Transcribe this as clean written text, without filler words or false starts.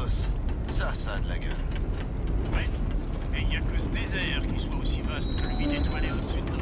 Cosmos. Ça a de la gueule. Ouais. Et il n'y a que ce désert qui soit aussi vaste que le vide étoilé au-dessus de